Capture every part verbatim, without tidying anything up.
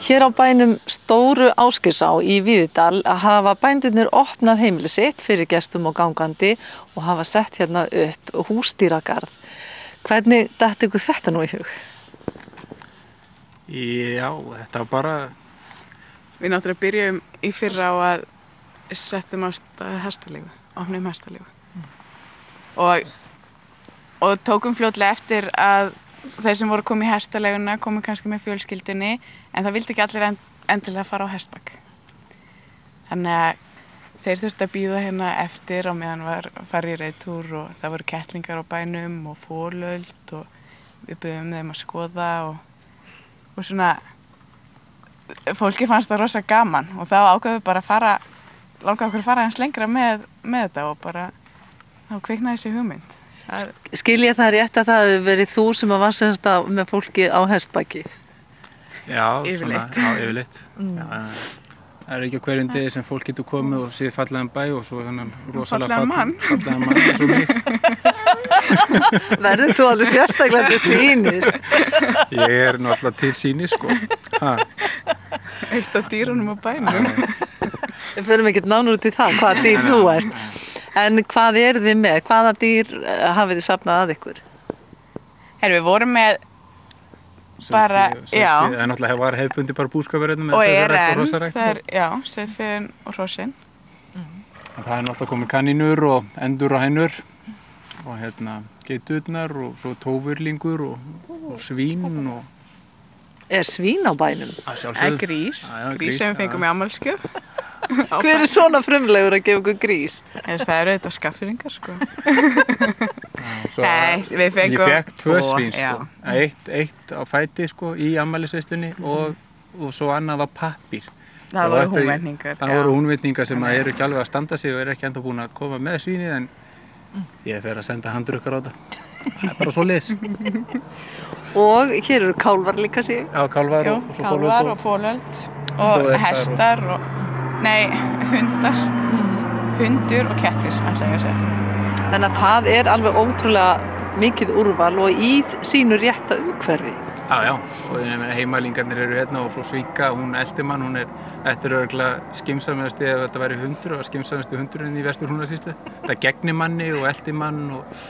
Hér á bænum Stóru Ásgeirsá í Víðidal hafa bændurnir opnað heimili sitt fyrir gestum og gangandi og hafa sett hérna upp húsdýragarð. Hvernig datt ykkur þetta nú í hug? Já, þetta var bara... Við náttúrulega byrjum í fyrra á að settum á hestalífu, opnum hestalífu. Mm. Og, og tókum fljótlega eftir að þeir sem voru komið í hestaleguna komu kannski með fjölskyldunni, en það vildi ekki allir end, endilega fara á hestbak. Þannig að þeir þurftu að bíða hérna eftir á meðan var farið í reiðtúr og það voru kettlingar á bænum og folöld og við buðum þeim að skoða og, og svona, fólki fannst það rosa gaman og þá ákveðum við bara að fara, langaði okkur að fara eins lengra með, með þetta og bara, þá kviknaði þessi hugmynd. Skil ég það rétt að það hefur verið þú sem að var semst á með fólki á hestbaki? Já, yfirleitt. Svona, já, yfirleitt. Mm. Já, það er ekki á hverjum degi sem fólk getur komið og séð fallegan bæ og svo þannig rosalega fallegan mann. fallegan mann eins og mig. Verður þú alveg sérstaklega til sýnis? Ég er náttúrulega til sýnis, sko. Ha. Eitt af dýrunum á bænum. Við förum ekkert nánar út í það, hvaða dýr þú ert. En hvað er þið með? Hvaða dýr hafið þið safnað að ykkur? Herru, við vorum með bara, Sauðfé, já. Það er náttúrulega var hefðbundi bara búskapurinn með Og er sauðfé enn, og hrossrækt það er, já, sauðfén og hrossin. Mm. Það er náttúrulega komið kanínur og endur og hænur og hérna geiturnar og svo tófurlingur og, og svín og... Er svín á bænum? Er grís, Já, já, grís sem við fengum í afmælisgjöf. Hver er svona frumlegur að gefa ykkur grís? Er það eru þetta skaffyringar, sko. Svo, Nei, við fengum... Ég fekk tvö tvo, svín, sko. Eitt, eitt á fæti, sko, í afmælisveislunni og, og svo annað var pappír. Það voru húnvetningar. Það voru húnvetningar sem eru ekki alveg að standa sig og eru ekki ennþá búin að koma með svínið, en ég fer að senda handrukkar á þetta. Það er bara svo liðs. Og hér eru kálvar líka sig. Já, kálvar Jú, og, og svo kálvar fólöld og fólöld og hestar og... og... Nei, hundar. Hundur og kettir, ætla ég að segja. Þannig að það er alveg ótrúlega mikið úrval og í sínu rétta umhverfi. Já, já, og heimalingarnir eru hérna og svo Svinka, hún Eldimann, hún er, þetta er örgulega skimsamlegasti ef þetta væri hundur og skimsamlegasti hundurinn í Vestur-Húnavatnssýslu. Það gegnir manni og Eldimann og,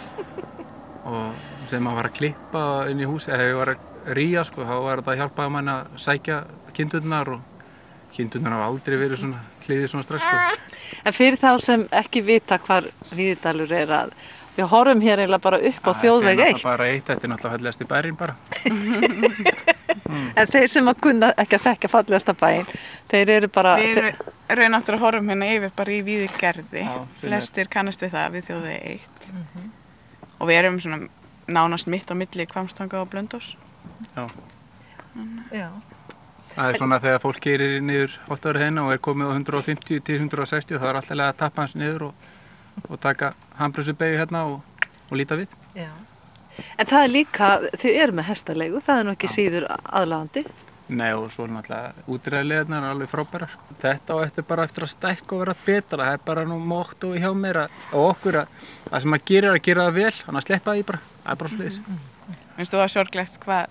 og sem maður var að klippa inn í hús, eða þegar ég var að ríja, sko, þá var þetta að hjálpa mann að sækja kindurnar og kindurnar hafa aldrei verið svona hliðið svona strax, sko. En fyrir þá sem ekki vita hvar Víðidalur er að við horfum hér eiginlega bara upp á þjóðveg eitt. Þetta er bara eitt, þetta er náttúrulega fallegasti bærinn bara. mm. En þeir sem að kunna ekki að þekka fallegasta bæinn, þeir eru bara... Við erum náttúrulega að horfum hérna yfir bara í Víðigerði. Já, flestir kannast við það, við þjóðveg eitt. Mm -hmm. Og við erum svona nánast mitt á milli Hvammstanga og Blönduós. Já. Já. Það er svona þegar fólk gerir niður Holtavörð hérna og er komið á hundrað og fimmtíu til hundrað og sextíu, þá er alltaf að tappa hans niður og, og taka handbremsubeygju hérna og, og líta við. Já. En það er líka, þið eru með hestalegu, það er nú ekki Já. síður aðlaðandi. Nei, og svo náttúrulega útreiðarleiðarnar er alveg frábærar. Þetta og eftir bara eftir að stækka og vera betra, það er bara nú mottói hjá mér að, og okkur að það sem maður gerir að gera það vel, þannig að sleppa því bara, það er bara svoleiðis. Mm -hmm. Finnst þú það sorglegt hvað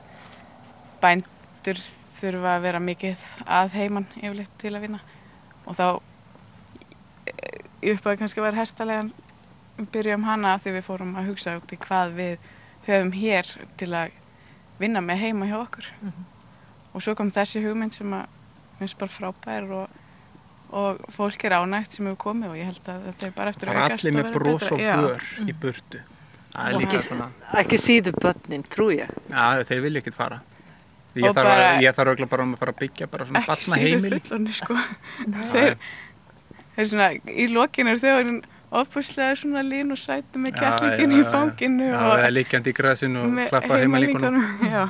bændur þurfa að vera mikið að heiman yfirleitt til að vinna og þá í upphafi kannski var hestalegan byrjum hana þegar við fórum að hugsa út í hvað við höfum hér til að vinna með heima hjá okkur mm -hmm. og svo kom þessi hugmynd sem að finnst bara frábær og, og fólk er ánægt sem hefur komið og ég held að þetta er bara eftir að aukast og vera betra. Það er allir með bros og bör mm. í burtu. Það er líka svona. Ekki síður börnin, trú ég. Já, þeir vilja ekkert fara. Ég þarf, bara, að, ég þarf örugglega bara um að fara að byggja bara svona batna heimili. Ekki síður fullorðnir, sko. þeir, þeir svona, í lokinu er þau opuslega svona lín og sætu með kettlingin í fanginu. Já, og eða liggjandi í grasinu og klappa heimalíkunum. Já.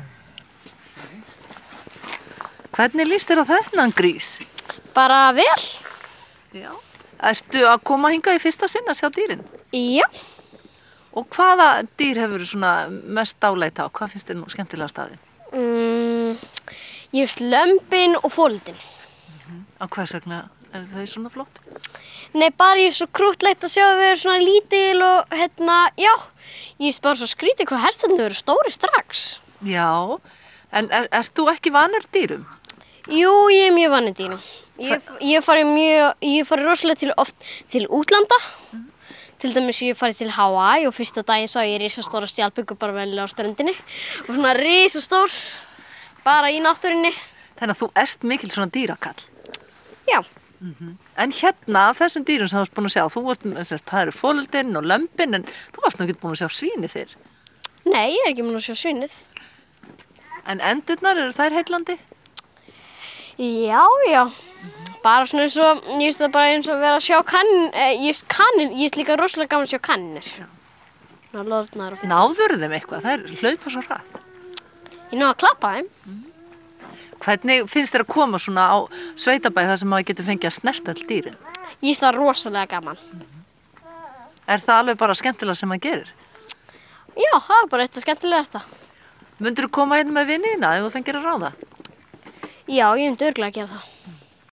Hvernig líst þér á þennan grís? Bara vel. Já. Ertu að koma hingað í fyrsta sinn að sjá dýrin? Já. Og hvaða dýr hefur svona mest dáleita á? Hvað finnst þér nú skemmtilega staðinn? Mm, ég finnst lömbin og fólöldin. Mm-hmm. Á hvers vegna er þau svona flott? Nei, bara ég er svo krúttlegt að sjá að þau eru svona lítil og hérna, já. Ég finnst bara svo skrítið hvað hestarnir eru stóri strax. Já, en er, ert þú ekki vanur dýrum? Jú, ég er mjög vanur dýrum. Ég, ég fari mjög, ég fari rosalega til oft til útlanda. Til dæmis ég fari til Hawaii og fyrsta daginn sá ég risastóra skjaldböku bara vel á ströndinni. Og svona risastór, bara í náttúrunni. Þannig að þú ert mikil svona dýrakall. Já. En hérna, af þessum dýrum sem þú ert búin að sjá, þú ert, semst, það eru fóluldinn og lömbin, en þú varst nú ekki búin að sjá svíni þér. Nei, ég er ekki múin að sjá svínið. En endurnar, eru þær heillandi? Já, já. Bara svona eins og, ég veist það bara eins og vera að sjá kannin, eh, ég veist kannin, ég veist líka rosalega gaman að sjá kanninir. Svona lornar og fyrir. Náðurðu þeim eitthvað? Þær hlaupa svo hratt. Ég náðu að klappa þeim. Hvernig finnst þér að koma svona á sveitabæ þar sem maður getur fengið að snerta all dýrin? Ég veist það rosalega gaman. Er það alveg bara skemmtilega sem maður gerir? Já, það er bara eitt af skemmtilegasta. Mundirðu koma hérna með vinina ef þú fengir að ráða? Já, ég myndi örugglega að gera það.